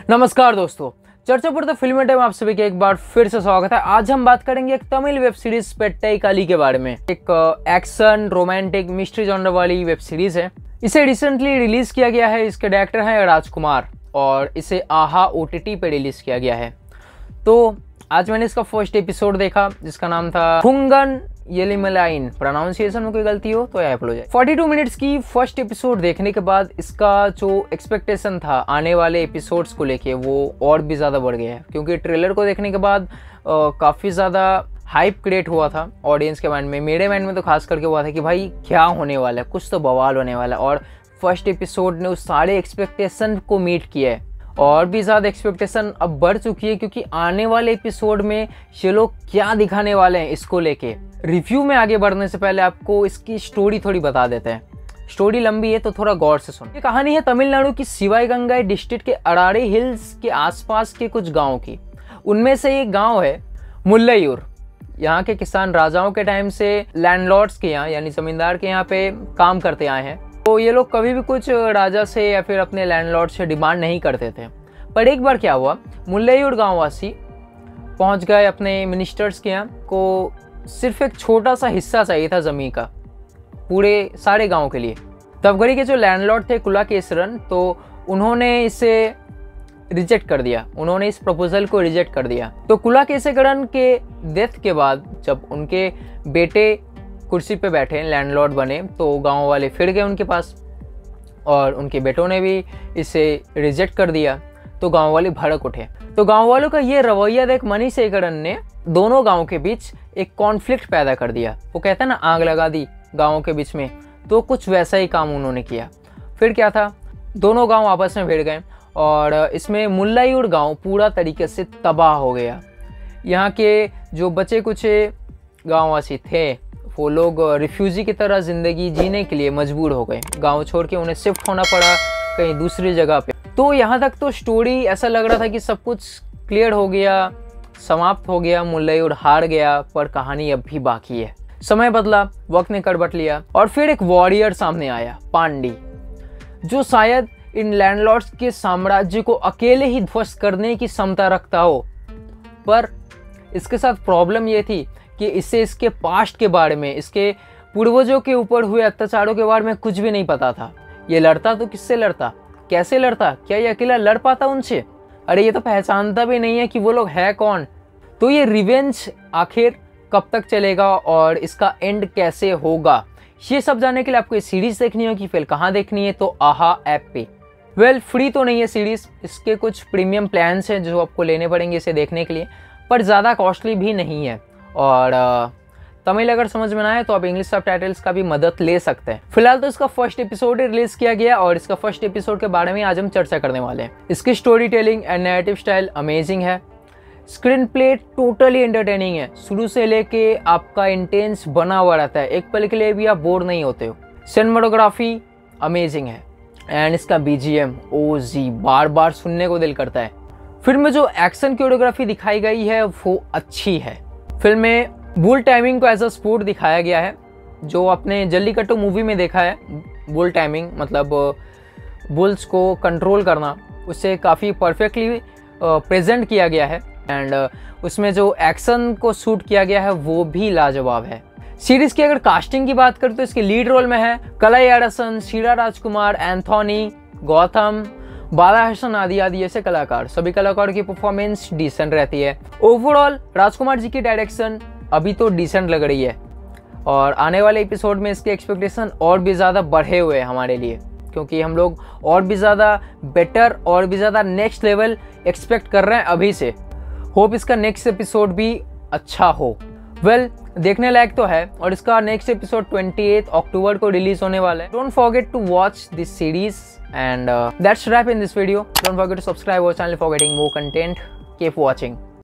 नमस्कार दोस्तों, चर्चा पर द फिल्म टाइम आप सभी के एक बार फिर से स्वागत है। आज हम बात करेंगे एक तमिल वेब सीरीज पेट्टाई काली के बारे में। एक एक्शन रोमांटिक मिस्ट्री जॉनर वाली वेब सीरीज है। इसे रिसेंटली रिलीज किया गया है। इसके डायरेक्टर हैं राजकुमार और इसे आहा ओटीटी पे रिलीज किया गया है। तो आज मैंने इसका फर्स्ट एपिसोड देखा जिसका नाम था फुंगन येलिमलाइन। प्रोनाउंसिएशन में कोई गलती हो तो अपोलोजाइज। 42 मिनट्स की फर्स्ट एपिसोड देखने के बाद इसका जो एक्सपेक्टेशन था आने वाले एपिसोड्स को लेके वो और भी ज़्यादा बढ़ गया है, क्योंकि ट्रेलर को देखने के बाद काफ़ी ज़्यादा हाइप क्रिएट हुआ था ऑडियंस के माइंड में। मेरे माइंड में तो खास करके हुआ था कि भाई क्या होने वाला है, कुछ तो बवाल होने वाला है। और फर्स्ट एपिसोड ने उस सारे एक्सपेक्टेशन को मीट किया है और भी ज़्यादा एक्सपेक्टेशन अब बढ़ चुकी है, क्योंकि आने वाले एपिसोड में ये लोग क्या दिखाने वाले हैं इसको लेके। रिव्यू में आगे बढ़ने से पहले आपको इसकी स्टोरी थोड़ी बता देते हैं। स्टोरी लंबी है तो थोड़ा गौर से सुनो। ये कहानी है तमिलनाडु की शिवाईगंगाई डिस्ट्रिक्ट के अराड़ी हिल्स के आसपास के कुछ गाँव की। उनमें से एक गाँव है मुल्लयूर। यहाँ के किसान राजाओं के टाइम से लैंडलॉर्ड्स के यहाँ यानी जमींदार के यहाँ पे काम करते आए हैं। तो ये लोग कभी भी कुछ राजा से या फिर अपने लैंडलॉर्ड से डिमांड नहीं करते थे। पर एक बार क्या हुआ, मुल्लयूर गांववासी पहुंच गए अपने मिनिस्टर्स के यहाँ को सिर्फ एक छोटा सा हिस्सा चाहिए था ज़मीन का पूरे सारे गांव के लिए। तबगरी के जो लैंडलॉर्ड थे कुलाकेसरन, तो उन्होंने इसे रिजेक्ट कर दिया। उन्होंने इस प्रपोजल को रिजेक्ट कर दिया। तो कुलाकेसरन के डेथ के बाद जब उनके बेटे कुर्सी पे बैठे लैंडलॉर्ड बने तो गांव वाले फिर गए उनके पास और उनके बेटों ने भी इसे रिजेक्ट कर दिया। तो गांव वाले भड़क उठे। तो गांव वालों का ये रवैया देख मनीसेकरण ने दोनों गांव के बीच एक कॉन्फ्लिक्ट पैदा कर दिया। वो कहता है ना, आग लगा दी गांवों के बीच में। तो कुछ वैसा ही काम उन्होंने किया। फिर क्या था, दोनों गांव आपस में भिड़ गए और इसमें मुल्लयूर गांव पूरा तरीके से तबाह हो गया। यहाँ के जो बचे कुछ गाँववासी थे वो लोग रिफ्यूजी की तरह ज़िंदगी जीने के लिए मजबूर हो गए। गांव छोड़ के उन्हें शिफ्ट होना पड़ा कहीं दूसरी जगह पे। तो यहाँ तक तो स्टोरी ऐसा लग रहा था कि सब कुछ क्लियर हो गया, समाप्त हो गया, मुल्लयूर हार गया। पर कहानी अब भी बाकी है। समय बदला, वक्त ने करवट लिया और फिर एक वॉरियर सामने आया, पांडी, जो शायद इन लैंडलॉर्ड्स के साम्राज्य को अकेले ही ध्वस्त करने की क्षमता रखता हो। पर इसके साथ प्रॉब्लम ये थी कि इससे इसके पास्ट के बारे में, इसके पूर्वजों के ऊपर हुए अत्याचारों के बारे में कुछ भी नहीं पता था। ये लड़ता तो किससे लड़ता, कैसे लड़ता, क्या ये अकेला लड़ पाता उनसे? अरे ये तो पहचानता भी नहीं है कि वो लोग है कौन। तो ये रिवेंज आखिर कब तक चलेगा और इसका एंड कैसे होगा, ये सब जानने के लिए आपको ये सीरीज देखनी होगी। फिर कहाँ देखनी है, तो आहा ऐप पे। वेल, फ्री तो नहीं है सीरीज, इसके कुछ प्रीमियम प्लान्स हैं जो आपको लेने पड़ेंगे इसे देखने के लिए, पर ज़्यादा कॉस्टली भी नहीं है। और तमिल अगर समझ में ना आए तो आप इंग्लिश सबटाइटल्स का भी मदद ले सकते हैं। फिलहाल तो इसका फर्स्ट एपिसोड रिलीज किया गया और इसका फर्स्ट एपिसोड के बारे में आज हम चर्चा करने वाले हैं। इसकी storytelling and narrative style amazing है। स्क्रीन प्ले टोटली एंटरटेनिंग है। शुरू से लेके आपका इंटेंस बना हुआ रहता है, एक पल के लिए भी आप बोर नहीं होते हो। सिनेमेटोग्राफी अमेजिंग है एंड इसका बीजीएम ओजी बार बार सुनने को दिल करता है। फिल्म में जो एक्शन कोरियोग्राफी दिखाई गई है वो अच्छी है। फिल्म में बुल टाइमिंग को एज अ स्पोर्ट दिखाया गया है, जो आपने जल्लीकट्टू मूवी में देखा है। बुल टाइमिंग मतलब बुल्स को कंट्रोल करना, उससे काफ़ी परफेक्टली प्रेजेंट किया गया है एंड उसमें जो एक्शन को शूट किया गया है वो भी लाजवाब है। सीरीज की अगर कास्टिंग की बात करें तो इसके लीड रोल में है कलायारसन, शीरा राजकुमार, एंथोनी, गौतम, बालाहसन आदि ऐसे कलाकार। सभी कलाकारों की परफॉर्मेंस डिसेंट रहती है। ओवरऑल राजकुमार जी की डायरेक्शन अभी तो डिसेंट लग रही है और आने वाले एपिसोड में इसके एक्सपेक्टेशन और भी ज़्यादा बढ़े हुए हैं हमारे लिए, क्योंकि हम लोग और भी ज़्यादा बेटर और भी ज़्यादा नेक्स्ट लेवल एक्सपेक्ट कर रहे हैं अभी से। होप इसका नेक्स्ट एपिसोड भी अच्छा हो। वेल, देखने लायक तो है और इसका नेक्स्ट एपिसोड 28 अक्टूबर को रिलीज होने वाला है। Don't forget to watch this series and that's wrap in this video. Don't forget to subscribe our channel for getting more content. Keep watching.